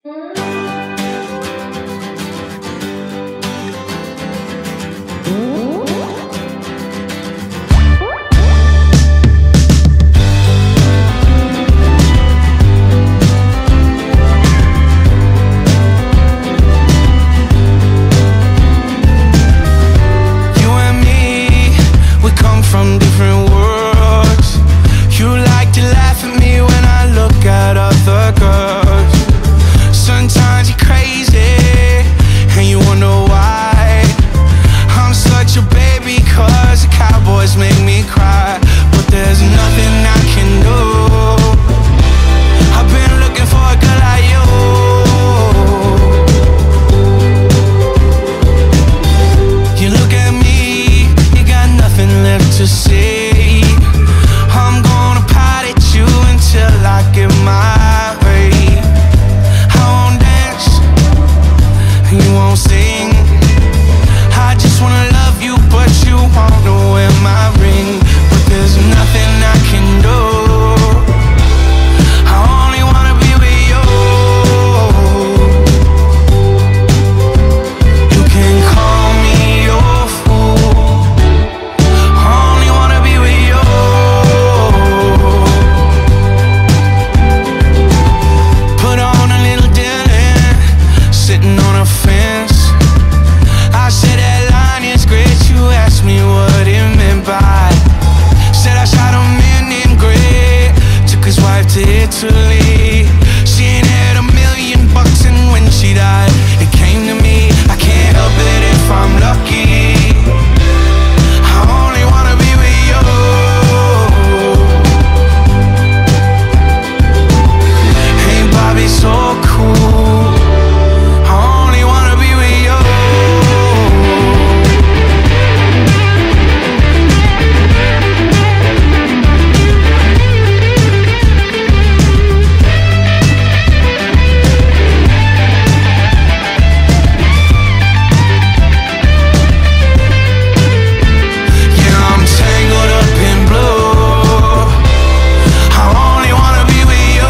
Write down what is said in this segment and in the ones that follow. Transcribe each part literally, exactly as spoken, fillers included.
From different worlds. You like to laugh at me when I look at other girls. Sometimes you're crazy and you wonder why I'm such a baby, cause the cowboys make me cry. But there's nothing I can do. I've been looking for a girl like you. You look at me, you got nothing left to say. I'm gonna pot at you until I get my way. I won't dance, and you won't sing. I just wanna love you, but you wanna wear my ring. But there's nothing I can do. I only wanna be with you. You can call me your fool. Only wanna be with you. Put on a little Dylan, sitting on a fence. I said that line is great. You asked me what it meant by. Said I shot a man in gray, took his wife to Italy. She ain't had a million bucks, and when she died, it came to me. I can't help it if I'm lucky. I only wanna be with you. Hey, Bobby, so cool. I only wanna be with you. Yeah, I'm tangled up in blue. I only wanna be with you.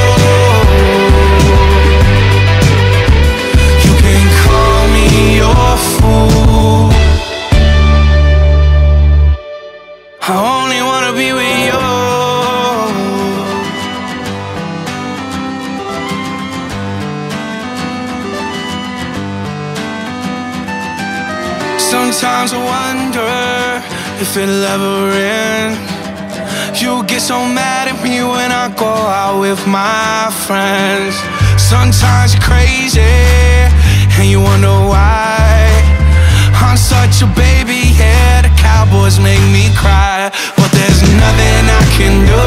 You can call me your fool. I only wanna be with you. Sometimes I wonder if it'll ever end. You get so mad at me when I go out with my friends. Sometimes you're crazy and you wonder why I'm such a baby, yeah, the cowboys make me cry. But there's nothing I can do.